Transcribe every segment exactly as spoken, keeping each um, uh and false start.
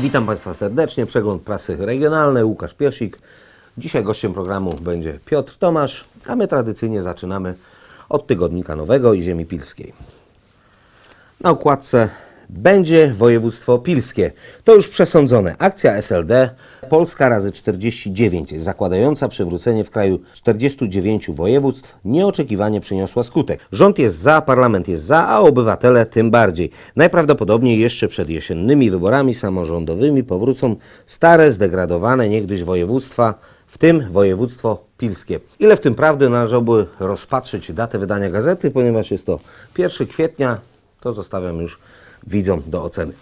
Witam Państwa serdecznie. Przegląd prasy regionalnej, Łukasz Piesik. Dzisiaj gościem programu będzie Piotr Tomasz, a my tradycyjnie zaczynamy od Tygodnika Nowego i Ziemi Pilskiej. Na układce będzie województwo pilskie. To już przesądzone. Akcja S L D Polska razy czterdzieści dziewięć, zakładająca przywrócenie w kraju czterdziestu dziewięciu województw, nieoczekiwanie przyniosła skutek. Rząd jest za, parlament jest za, a obywatele tym bardziej. Najprawdopodobniej jeszcze przed jesiennymi wyborami samorządowymi powrócą stare, zdegradowane niegdyś województwa, w tym województwo pilskie. Ile w tym prawdy, należałoby rozpatrzyć datę wydania gazety, ponieważ jest to pierwszego kwietnia, to zostawiam już widzom do oceny.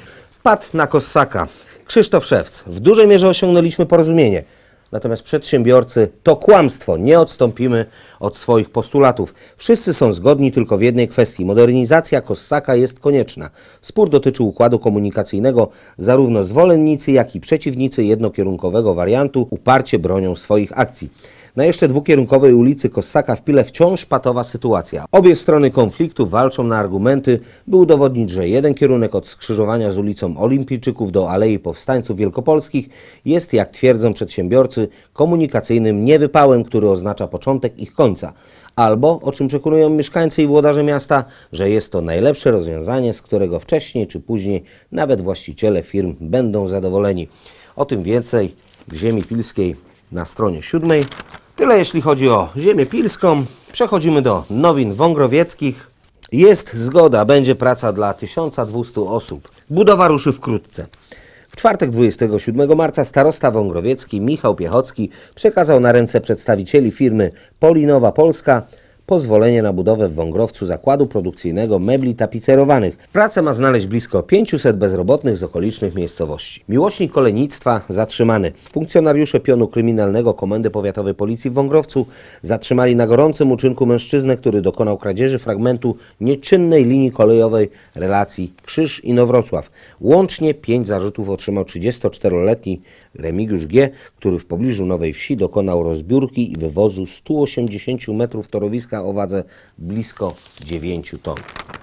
Wpad na Kossaka. Krzysztof Szewc. W dużej mierze osiągnęliśmy porozumienie. Natomiast przedsiębiorcy to kłamstwo. Nie odstąpimy od swoich postulatów. Wszyscy są zgodni tylko w jednej kwestii. Modernizacja Kossaka jest konieczna. Spór dotyczy układu komunikacyjnego. Zarówno zwolennicy, jak i przeciwnicy jednokierunkowego wariantu uparcie bronią swoich akcji. Na jeszcze dwukierunkowej ulicy Kossaka w Pile wciąż patowa sytuacja. Obie strony konfliktu walczą na argumenty, by udowodnić, że jeden kierunek od skrzyżowania z ulicą Olimpijczyków do Alei Powstańców Wielkopolskich jest, jak twierdzą przedsiębiorcy, komunikacyjnym niewypałem, który oznacza początek ich końca. Albo, o czym przekonują mieszkańcy i włodarze miasta, że jest to najlepsze rozwiązanie, z którego wcześniej czy później nawet właściciele firm będą zadowoleni. O tym więcej w Ziemi Pilskiej na stronie siódmej. Tyle jeśli chodzi o Ziemię Pilską. Przechodzimy do nowin wągrowieckich. Jest zgoda, będzie praca dla tysiąca dwustu osób. Budowa ruszy wkrótce. W czwartek dwudziestego siódmego marca starosta wągrowiecki Michał Piechocki przekazał na ręce przedstawicieli firmy Polinowa Polska pozwolenie na budowę w Wągrowcu zakładu produkcyjnego mebli tapicerowanych. Pracę ma znaleźć blisko pięciuset bezrobotnych z okolicznych miejscowości. Miłośnik kolejnictwa zatrzymany. Funkcjonariusze pionu kryminalnego Komendy Powiatowej Policji w Wągrowcu zatrzymali na gorącym uczynku mężczyznę, który dokonał kradzieży fragmentu nieczynnej linii kolejowej relacji Krzyż Inowrocław. Łącznie pięć zarzutów otrzymał trzydziestoczteroletni Remigiusz G., który w pobliżu Nowej Wsi dokonał rozbiórki i wywozu stu osiemdziesięciu metrów torowiska o wadze blisko dziewięciu ton.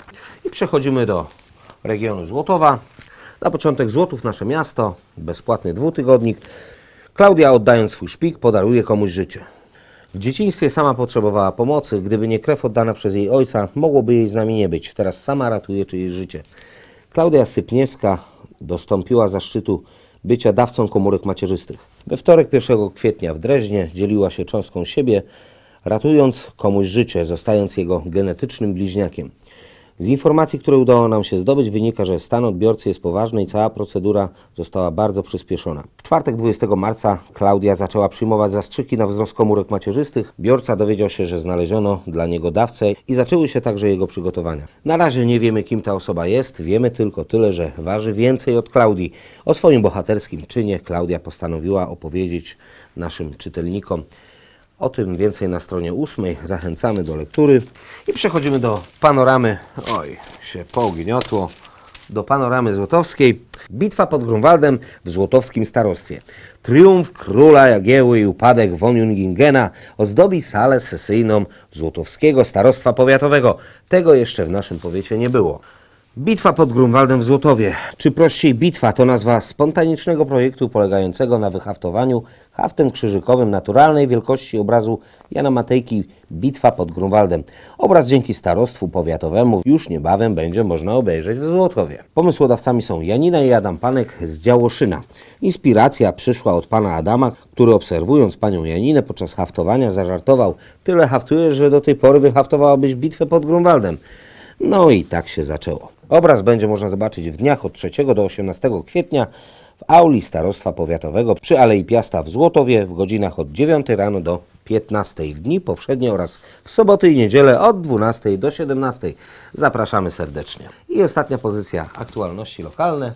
I przechodzimy do regionu Złotowa. Na początek Złotów, nasze miasto, bezpłatny dwutygodnik. Klaudia, oddając swój szpik, podaruje komuś życie. W dzieciństwie sama potrzebowała pomocy. Gdyby nie krew oddana przez jej ojca, mogłoby jej z nami nie być. Teraz sama ratuje czyjeś życie. Klaudia Sypniewska dostąpiła zaszczytu bycia dawcą komórek macierzystych. We wtorek pierwszego kwietnia w Dreźnie dzieliła się cząstką siebie, ratując komuś życie, zostając jego genetycznym bliźniakiem. Z informacji, które udało nam się zdobyć, wynika, że stan odbiorcy jest poważny i cała procedura została bardzo przyspieszona. W czwartek dwudziestego marca Klaudia zaczęła przyjmować zastrzyki na wzrost komórek macierzystych. Biorca dowiedział się, że znaleziono dla niego dawcę i zaczęły się także jego przygotowania. Na razie nie wiemy, kim ta osoba jest, wiemy tylko tyle, że waży więcej od Klaudii. O swoim bohaterskim czynie Klaudia postanowiła opowiedzieć naszym czytelnikom. O tym więcej na stronie ósmej. Zachęcamy do lektury. I przechodzimy do panoramy. Oj, się pougniotło. Do panoramy złotowskiej. Bitwa pod Grunwaldem w złotowskim starostwie. Triumf króla Jagieły i upadek von Jungingena ozdobi salę sesyjną złotowskiego starostwa powiatowego. Tego jeszcze w naszym powiecie nie było. Bitwa pod Grunwaldem w Złotowie, czy prościej bitwa, to nazwa spontanicznego projektu polegającego na wyhaftowaniu haftem krzyżykowym naturalnej wielkości obrazu Jana Matejki Bitwa pod Grunwaldem. Obraz dzięki starostwu powiatowemu już niebawem będzie można obejrzeć w Złotowie. Pomysłodawcami są Janina i Adam Panek z Działoszyna. Inspiracja przyszła od pana Adama, który obserwując panią Janinę podczas haftowania zażartował: tyle haftujesz, że do tej pory wyhaftowałabyś bitwę pod Grunwaldem. No i tak się zaczęło. Obraz będzie można zobaczyć w dniach od trzeciego do osiemnastego kwietnia w auli Starostwa Powiatowego przy Alei Piasta w Złotowie w godzinach od dziewiątej rano do piętnastej, w dni powszednie oraz w soboty i niedzielę od dwunastej do siedemnastej. Zapraszamy serdecznie. I ostatnia pozycja, aktualności lokalne.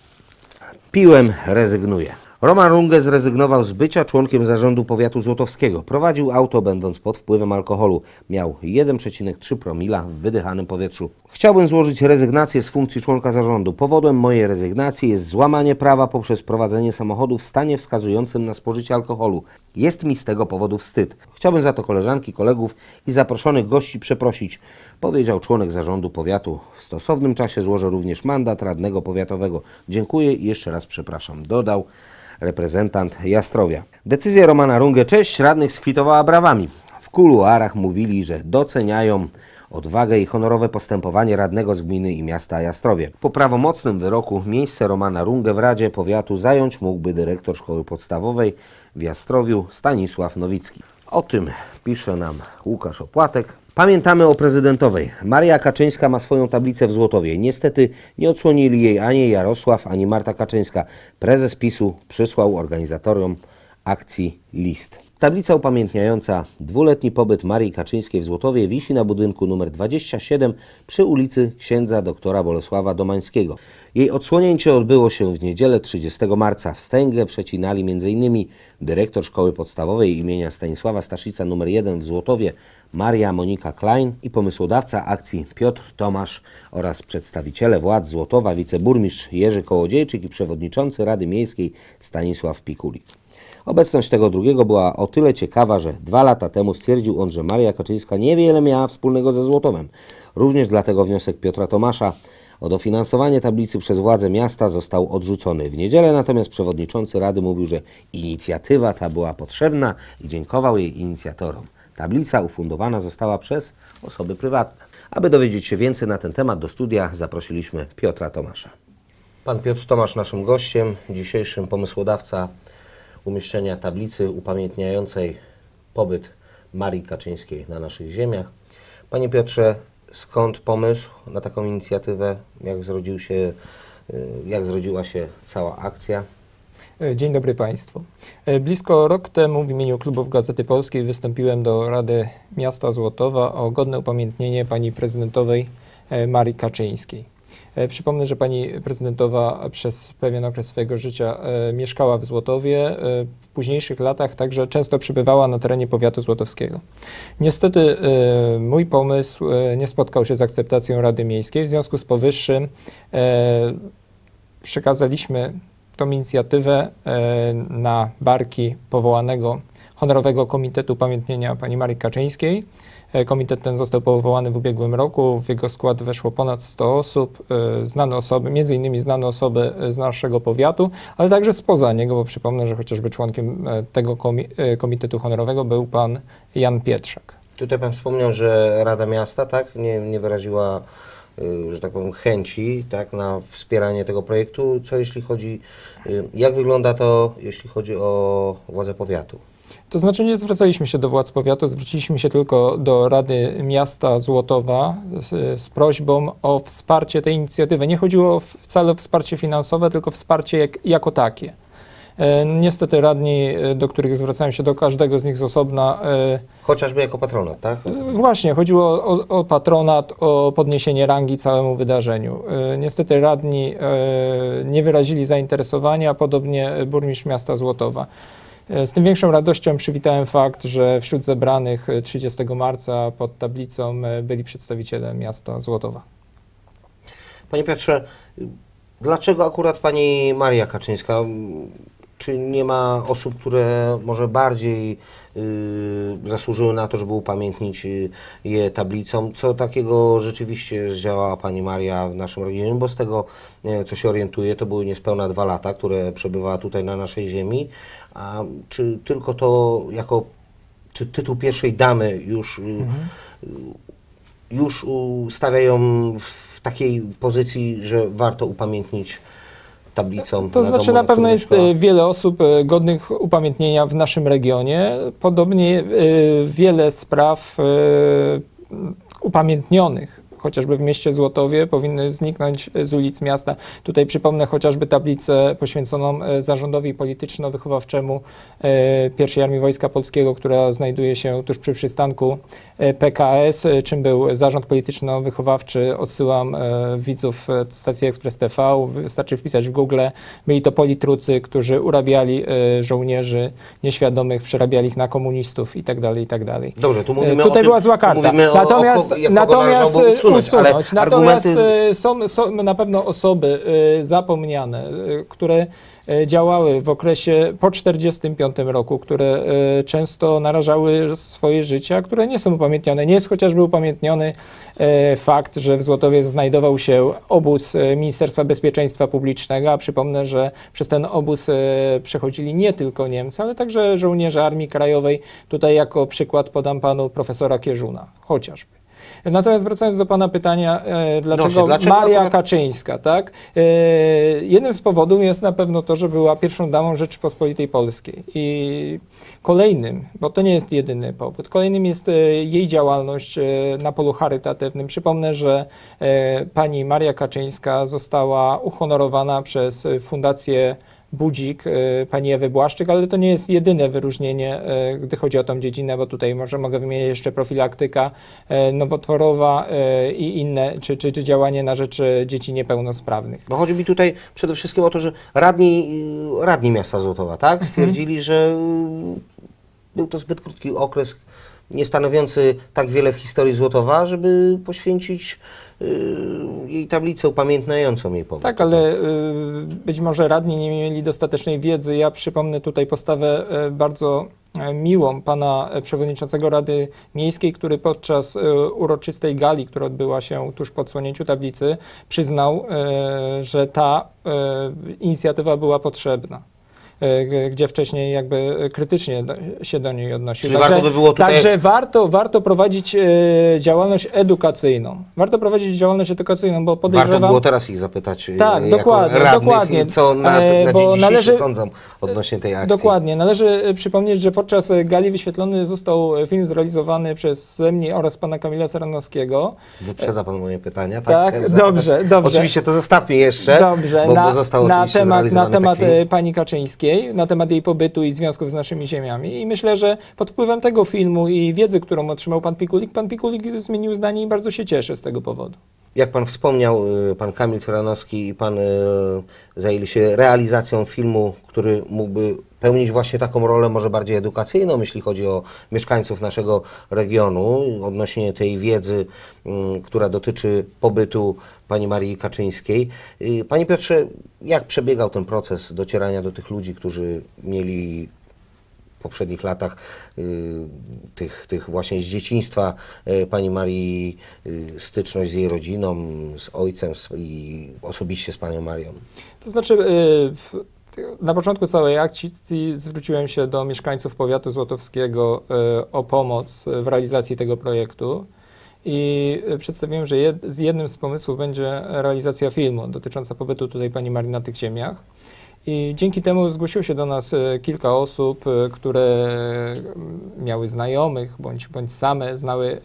Piłem rezygnuje. Roman Runge zrezygnował z bycia członkiem zarządu powiatu złotowskiego. Prowadził auto będąc pod wpływem alkoholu. Miał jeden przecinek trzy promila w wydychanym powietrzu. Chciałbym złożyć rezygnację z funkcji członka zarządu. Powodem mojej rezygnacji jest złamanie prawa poprzez prowadzenie samochodu w stanie wskazującym na spożycie alkoholu. Jest mi z tego powodu wstyd. Chciałbym za to koleżanki, kolegów i zaproszonych gości przeprosić, powiedział członek zarządu powiatu. W stosownym czasie złożę również mandat radnego powiatowego. Dziękuję i jeszcze raz przepraszam, dodał reprezentant Jastrowia. Decyzja Romana Rungę, cześć radnych, skwitowała brawami. W kuluarach mówili, że doceniają odwagę i honorowe postępowanie radnego z gminy i miasta Jastrowie. Po prawomocnym wyroku miejsce Romana Rungę w Radzie Powiatu zająć mógłby dyrektor szkoły podstawowej w Jastrowiu Stanisław Nowicki. O tym pisze nam Łukasz Opłatek. Pamiętamy o prezydentowej. Maria Kaczyńska ma swoją tablicę w Złotowie. Niestety nie odsłonili jej ani Jarosław, ani Marta Kaczyńska. Prezes PiSu przysłał organizatorom akcji list. Tablica upamiętniająca dwuletni pobyt Marii Kaczyńskiej w Złotowie wisi na budynku numer dwadzieścia siedem przy ulicy księdza doktora Bolesława Domańskiego. Jej odsłonięcie odbyło się w niedzielę trzydziestego marca. Wstęgę przecinali m in dyrektor szkoły podstawowej imienia Stanisława Staszica numer jeden w Złotowie Maria Monika Klein i pomysłodawca akcji Piotr Tomasz oraz przedstawiciele władz Złotowa, wiceburmistrz Jerzy Kołodziejczyk i przewodniczący Rady Miejskiej Stanisław Pikulik. Obecność tego drugiego była o tyle ciekawa, że dwa lata temu stwierdził on, że Maria Kaczyńska niewiele miała wspólnego ze Złotowem. Również dlatego wniosek Piotra Tomasza o dofinansowanie tablicy przez władze miasta został odrzucony. W niedzielę natomiast przewodniczący Rady mówił, że inicjatywa ta była potrzebna i dziękował jej inicjatorom. Tablica ufundowana została przez osoby prywatne. Aby dowiedzieć się więcej na ten temat, do studia zaprosiliśmy Piotra Tomasza. Pan Piotr Tomasz naszym gościem, dzisiejszym pomysłodawca umieszczenia tablicy upamiętniającej pobyt Marii Kaczyńskiej na naszych ziemiach. Panie Piotrze, skąd pomysł na taką inicjatywę? Jak zrodził się, jak zrodziła się cała akcja? Dzień dobry Państwu. Blisko rok temu w imieniu klubów Gazety Polskiej wystąpiłem do Rady Miasta Złotowa o godne upamiętnienie pani prezydentowej Marii Kaczyńskiej. Przypomnę, że pani prezydentowa przez pewien okres swojego życia e, mieszkała w Złotowie. E, w późniejszych latach także często przebywała na terenie powiatu złotowskiego. Niestety e, mój pomysł e, nie spotkał się z akceptacją Rady Miejskiej. W związku z powyższym e, przekazaliśmy tą inicjatywę e, na barki powołanego Honorowego Komitetu Upamiętnienia pani Marii Kaczyńskiej. Komitet ten został powołany w ubiegłym roku, w jego skład weszło ponad sto osób, znane osoby, między innymi znane osoby z naszego powiatu, ale także spoza niego, bo przypomnę, że chociażby członkiem tego Komitetu Honorowego był pan Jan Pietrzak. Tutaj pan wspomniał, że Rada Miasta tak nie, nie wyraziła, że tak powiem, chęci tak, na wspieranie tego projektu. Co jeśli chodzi, jak wygląda to, jeśli chodzi o władze powiatu? To znaczy nie zwracaliśmy się do władz powiatu, zwróciliśmy się tylko do Rady Miasta Złotowa z, z prośbą o wsparcie tej inicjatywy. Nie chodziło wcale o wsparcie finansowe, tylko wsparcie jak, jako takie. E, niestety radni, do których zwracałem się, do każdego z nich z osobna. E, Chociażby jako patronat, tak? Właśnie, chodziło o, o patronat, o podniesienie rangi całemu wydarzeniu. E, niestety radni e, nie wyrazili zainteresowania, podobnie burmistrz miasta Złotowa. Z tym większą radością przywitałem fakt, że wśród zebranych trzydziestego marca pod tablicą byli przedstawiciele miasta Złotowa. Panie Piotrze, dlaczego akurat pani Maria Kaczyńska? Czy nie ma osób, które może bardziej y, zasłużyły na to, żeby upamiętnić je tablicą? Co takiego rzeczywiście zdziałała pani Maria w naszym regionie? Bo z tego, co się orientuję, to były niespełna dwa lata, które przebywała tutaj na naszej ziemi. A czy tylko to jako, czy tytuł pierwszej damy już, mhm. już stawia ją w takiej pozycji, że warto upamiętnić tablicą? To znaczy domu, na pewno jest mieszkała? Wiele osób godnych upamiętnienia w naszym regionie. Podobnie wiele spraw upamiętnionych chociażby w mieście Złotowie powinny zniknąć z ulic miasta. Tutaj przypomnę chociażby tablicę poświęconą zarządowi polityczno-wychowawczemu pierwszej Armii Wojska Polskiego, która znajduje się tuż przy przystanku P K S, czym był zarząd polityczno-wychowawczy. Odsyłam widzów stacji Ekspres T V, wystarczy wpisać w Google. Byli to politrucy, którzy urabiali żołnierzy nieświadomych, przerabiali ich na komunistów i tak dalej, i tak dalej. Dobrze, tu mówimy Tutaj o była tym, zła karta. Mówimy natomiast o, o, natomiast usunąć, ale usunąć. Natomiast argumenty... są, są na pewno osoby zapomniane, które działały w okresie po czterdziestym piątym roku, które często narażały swoje życie, a które nie są upamiętnione. Nie jest chociażby upamiętniony fakt, że w Złotowie znajdował się obóz Ministerstwa Bezpieczeństwa Publicznego, a przypomnę, że przez ten obóz przechodzili nie tylko Niemcy, ale także żołnierze Armii Krajowej. Tutaj jako przykład podam panu profesora Kierzuna, chociażby. Natomiast wracając do pana pytania, e, dlaczego, Proszę, dlaczego Maria akurat... Kaczyńska, tak? E, jednym z powodów jest na pewno to, że była pierwszą damą Rzeczypospolitej Polskiej. I kolejnym, bo to nie jest jedyny powód, kolejnym jest e, jej działalność e, na polu charytatywnym. Przypomnę, że e, pani Maria Kaczyńska została uhonorowana przez Fundację Budzik pani Ewy Błaszczyk, ale to nie jest jedyne wyróżnienie, gdy chodzi o tą dziedzinę, bo tutaj może mogę wymienić jeszcze profilaktyka nowotworowa i inne, czy, czy, czy działanie na rzecz dzieci niepełnosprawnych. No chodzi mi tutaj przede wszystkim o to, że radni, radni miasta Złotowa, tak, stwierdzili, mhm. że był to zbyt krótki okres, nie stanowiący tak wiele w historii Złotowa, żeby poświęcić y, jej tablicę upamiętniającą jej powód. Tak, ale y, być może radni nie mieli dostatecznej wiedzy. Ja przypomnę tutaj postawę y, bardzo y, miłą pana y, przewodniczącego Rady Miejskiej, który podczas y, uroczystej gali, która odbyła się tuż po odsłonięciu tablicy, przyznał, y, że ta y, inicjatywa była potrzebna, gdzie wcześniej jakby krytycznie do, się do niej odnosił. Czyli Także, warto by było tutaj... także warto, warto prowadzić e, działalność edukacyjną. Warto prowadzić działalność edukacyjną, bo podejrzewam... Warto było teraz ich zapytać, tak, jako dokładnie, radnych, dokładnie. co na, E, na bo dzień dzisiejszy należy, sądzą odnośnie tej akcji. Dokładnie. Należy przypomnieć, że podczas gali wyświetlony został film zrealizowany przez mnie oraz pana Kamila Ceranowskiego. Wyprzedza pan moje pytania, tak? Tak, dobrze, dobrze. Oczywiście to zostawmy jeszcze, dobrze. bo, na, bo został na oczywiście temat, na temat taki... pani Kaczyńskiej, na temat jej pobytu i związków z naszymi ziemiami. I myślę, że pod wpływem tego filmu i wiedzy, którą otrzymał pan Pikulik, pan Pikulik zmienił zdanie i bardzo się cieszę z tego powodu. Jak pan wspomniał, pan Kamil Ceranowski i pan zajęli się realizacją filmu, który mógłby pełnić właśnie taką rolę może bardziej edukacyjną, jeśli chodzi o mieszkańców naszego regionu, odnośnie tej wiedzy, która dotyczy pobytu pani Marii Kaczyńskiej. Panie Piotrze, jak przebiegał ten proces docierania do tych ludzi, którzy mieli w poprzednich latach y, tych, tych właśnie z dzieciństwa y, pani Marii y, styczność z jej rodziną, z ojcem z, i osobiście z panią Marią? To znaczy, y, na początku całej akcji zwróciłem się do mieszkańców powiatu złotowskiego y, o pomoc w realizacji tego projektu i przedstawiłem, że jed, jednym z pomysłów będzie realizacja filmu dotycząca pobytu tutaj pani Marii na tych ziemiach. I dzięki temu zgłosiło się do nas kilka osób, które miały znajomych, bądź, bądź same znały,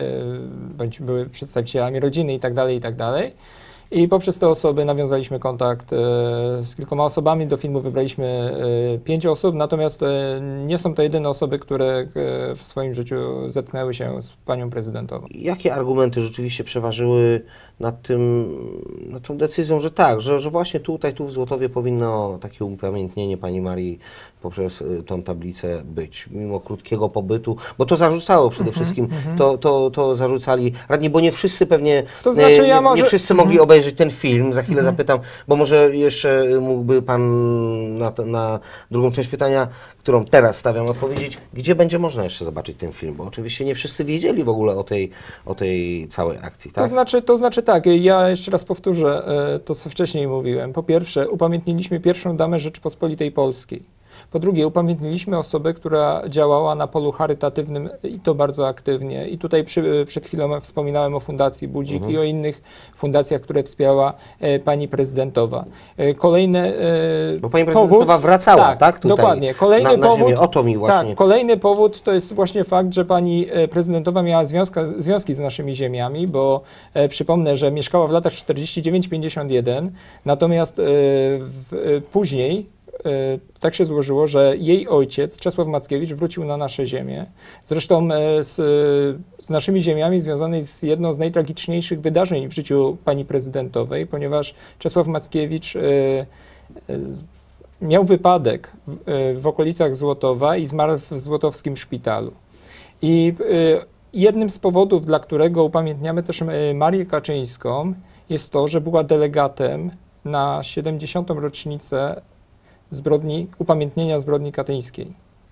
bądź były przedstawicielami rodziny i tak dalej, i tak dalej. I poprzez te osoby nawiązaliśmy kontakt z kilkoma osobami. Do filmu wybraliśmy pięć osób, natomiast nie są to jedyne osoby, które w swoim życiu zetknęły się z panią prezydentową. Jakie argumenty rzeczywiście przeważyły nad tym, nad tą decyzją, że tak, że, że właśnie tutaj, tu w Złotowie powinno takie upamiętnienie pani Marii poprzez y, tą tablicę być, mimo krótkiego pobytu, bo to zarzucało przede mm-hmm, wszystkim, mm-hmm. to, to, to zarzucali radni, bo nie wszyscy pewnie, to znaczy, nie, ja nie, może... nie wszyscy mogli mm-hmm. obejrzeć ten film, za chwilę mm-hmm. zapytam, bo może jeszcze mógłby pan na, na drugą część pytania, którą teraz stawiam, odpowiedzieć, gdzie będzie można jeszcze zobaczyć ten film, bo oczywiście nie wszyscy wiedzieli w ogóle o tej, o tej całej akcji, tak? To znaczy, to znaczy tak, ja jeszcze raz powtórzę to, co wcześniej mówiłem. Po pierwsze, upamiętniliśmy pierwszą damę Rzeczypospolitej Polskiej. Po drugie, upamiętniliśmy osobę, która działała na polu charytatywnym i to bardzo aktywnie. I tutaj przy, przed chwilą wspominałem o Fundacji Budzik mhm. i o innych fundacjach, które wspierała e, pani prezydentowa. E, kolejne e, Bo pani prezydentowa powód, wracała, tak? tak tutaj, dokładnie. Kolejny na, na powód, ziemię. O to mi właśnie... Tak, kolejny powód to jest właśnie fakt, że pani prezydentowa miała związka, związki z naszymi ziemiami, bo e, przypomnę, że mieszkała w latach czterdziestym dziewiątym pięćdziesiątym jeden, natomiast e, w, e, później tak się złożyło, że jej ojciec, Czesław Mackiewicz, wrócił na nasze ziemię. Zresztą z, z naszymi ziemiami związanej z jedną z najtragiczniejszych wydarzeń w życiu pani prezydentowej, ponieważ Czesław Mackiewicz miał wypadek w, w okolicach Złotowa i zmarł w złotowskim szpitalu. I jednym z powodów, dla którego upamiętniamy też e, Marię Kaczyńską, jest to, że była delegatem na siedemdziesiątą rocznicę zbrodni, upamiętnienia zbrodni katyńskiej.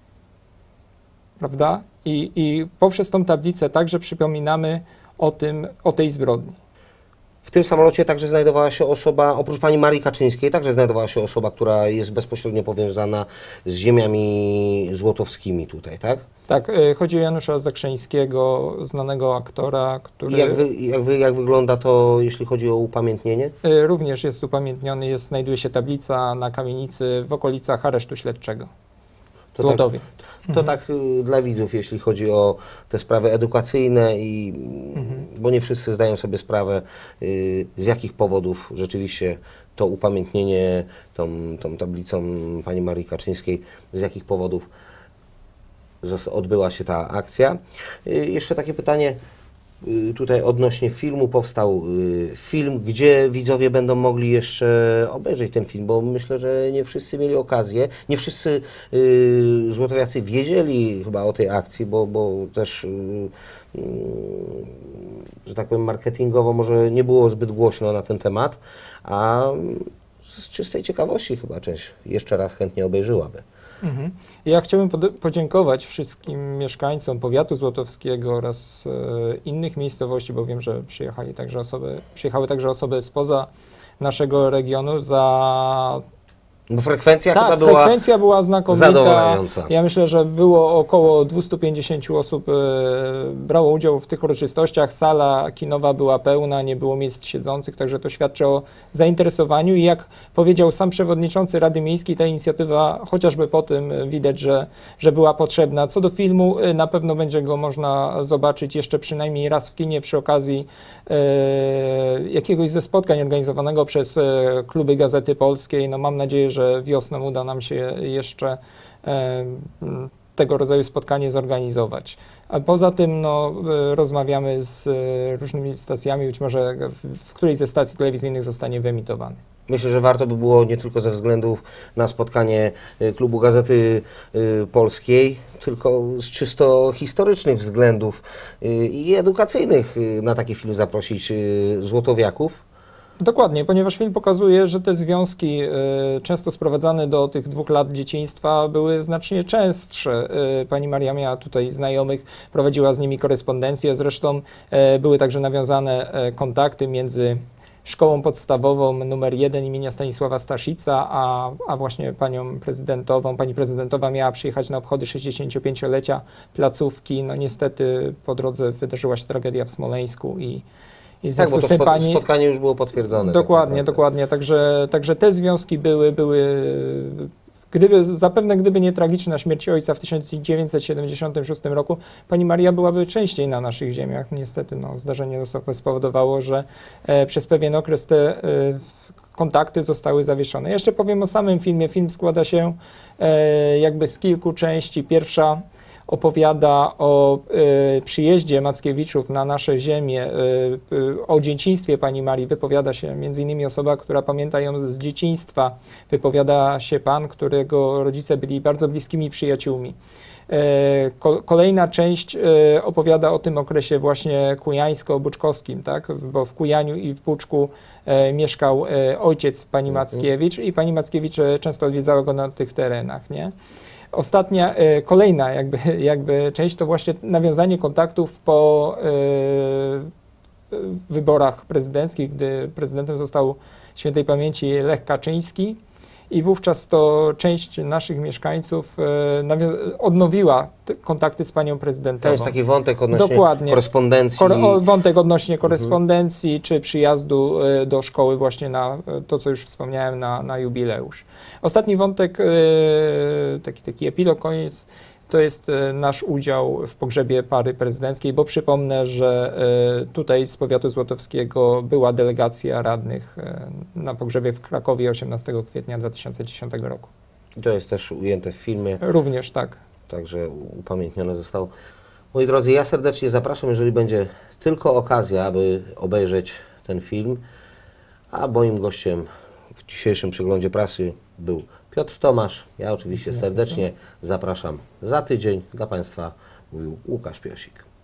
Prawda? I, I poprzez tą tablicę także przypominamy o tym, o tej zbrodni. W tym samolocie także znajdowała się osoba, oprócz pani Marii Kaczyńskiej, także znajdowała się osoba, która jest bezpośrednio powiązana z ziemiami złotowskimi tutaj, tak? Tak, e, chodzi o Janusza Zakrzeńskiego, znanego aktora, który I jak, wy, jak, wy, jak wygląda to, jeśli chodzi o upamiętnienie? e, również jest upamiętniony, jest, znajduje się tablica na kamienicy w okolicach aresztu śledczego w To Złotowie. To tak y, dla widzów, jeśli chodzi o te sprawy edukacyjne, i, Mhm. bo nie wszyscy zdają sobie sprawę, y, z jakich powodów rzeczywiście to upamiętnienie tą, tą tablicą pani Marii Kaczyńskiej, z jakich powodów zos- odbyła się ta akcja. Y, jeszcze takie pytanie y, tutaj odnośnie filmu. Powstał y, film, gdzie widzowie będą mogli jeszcze obejrzeć ten film, bo myślę, że nie wszyscy mieli okazję, nie wszyscy y, złotowiacy wiedzieli chyba o tej akcji, bo, bo też, y, y, że tak powiem, marketingowo może nie było zbyt głośno na ten temat, a z czystej ciekawości chyba część jeszcze raz chętnie obejrzyłaby. Mhm. Ja chciałbym pod- podziękować wszystkim mieszkańcom powiatu złotowskiego oraz e, innych miejscowości, bo wiem, że przyjechali także osoby, przyjechały także osoby spoza naszego regionu za... Bo frekwencja Tak, chyba była frekwencja była znakomita. zadowalająca. Ja myślę, że było około dwieście pięćdziesiąt osób e, brało udział w tych uroczystościach. Sala kinowa była pełna, nie było miejsc siedzących, także to świadczy o zainteresowaniu i jak powiedział sam przewodniczący Rady Miejskiej, ta inicjatywa chociażby po tym e, widać, że, że była potrzebna. Co do filmu, e, na pewno będzie go można zobaczyć jeszcze przynajmniej raz w kinie przy okazji e, jakiegoś ze spotkań organizowanego przez e, kluby Gazety Polskiej. No, mam nadzieję, że wiosną uda nam się jeszcze e, tego rodzaju spotkanie zorganizować. A poza tym no, e, rozmawiamy z e, różnymi stacjami, być może w, w którejś ze stacji telewizyjnych zostanie wyemitowany. Myślę, że warto by było nie tylko ze względów na spotkanie y, klubu Gazety y, Polskiej, tylko z czysto historycznych względów y, i edukacyjnych y, na taki film zaprosić y, złotowiaków. Dokładnie, ponieważ film pokazuje, że te związki y, często sprowadzane do tych dwóch lat dzieciństwa były znacznie częstsze. Y, pani Maria miała tutaj znajomych, prowadziła z nimi korespondencję, zresztą y, były także nawiązane y, kontakty między szkołą podstawową numer jeden imienia Stanisława Staszica, a, a właśnie panią prezydentową. Pani prezydentowa miała przyjechać na obchody sześćdziesięciopięciolecia placówki. No niestety po drodze wydarzyła się tragedia w Smoleńsku i I w Tak, bo związku to z tym spo, pani... spotkanie już było potwierdzone. Dokładnie, tak dokładnie. Także, także te związki były, były gdyby, zapewne gdyby nie tragiczna śmierć ojca w tysiąc dziewięćset siedemdziesiątym szóstym roku, pani Maria byłaby częściej na naszych ziemiach. Niestety no, zdarzenie losowe spowodowało, że e, przez pewien okres te e, kontakty zostały zawieszone. Jeszcze powiem o samym filmie. Film składa się e, jakby z kilku części. Pierwsza opowiada o y, przyjeździe Mackiewiczów na nasze ziemię, y, y, o dzieciństwie pani Marii. Wypowiada się między innymi osoba, która pamięta ją z dzieciństwa. Wypowiada się pan, którego rodzice byli bardzo bliskimi przyjaciółmi. Y, ko, kolejna część y, opowiada o tym okresie właśnie kujańsko-buczkowskim, tak? Bo w Kujaniu i w Buczku y, mieszkał y, ojciec pani Mackiewicz i pani Mackiewicz y, często odwiedzała go na tych terenach, nie? Ostatnia, y, kolejna jakby, jakby część to właśnie nawiązanie kontaktów po y, wyborach prezydenckich, gdy prezydentem został świętej pamięci Lech Kaczyński i wówczas to część naszych mieszkańców y, odnowiła te kontakty z panią prezydentową. To jest taki wątek odnośnie Dokładnie. korespondencji. Kor o, wątek odnośnie korespondencji, mhm. czy przyjazdu y, do szkoły właśnie na y, to, co już wspomniałem, na, na jubileusz. Ostatni wątek, y, taki, taki epilog, koniec, to jest y, nasz udział w pogrzebie pary prezydenckiej, bo przypomnę, że y, tutaj z powiatu złotowskiego była delegacja radnych y, na pogrzebie w Krakowie osiemnastego kwietnia dwa tysiące dziesiątego roku. To jest też ujęte w filmie. Również tak. Także upamiętnione zostało. Moi drodzy, ja serdecznie zapraszam, jeżeli będzie tylko okazja, aby obejrzeć ten film. A moim gościem w dzisiejszym przeglądzie prasy był Piotr Tomasz. Ja oczywiście serdecznie zapraszam za tydzień. Dla Państwa mówił Łukasz Piosik.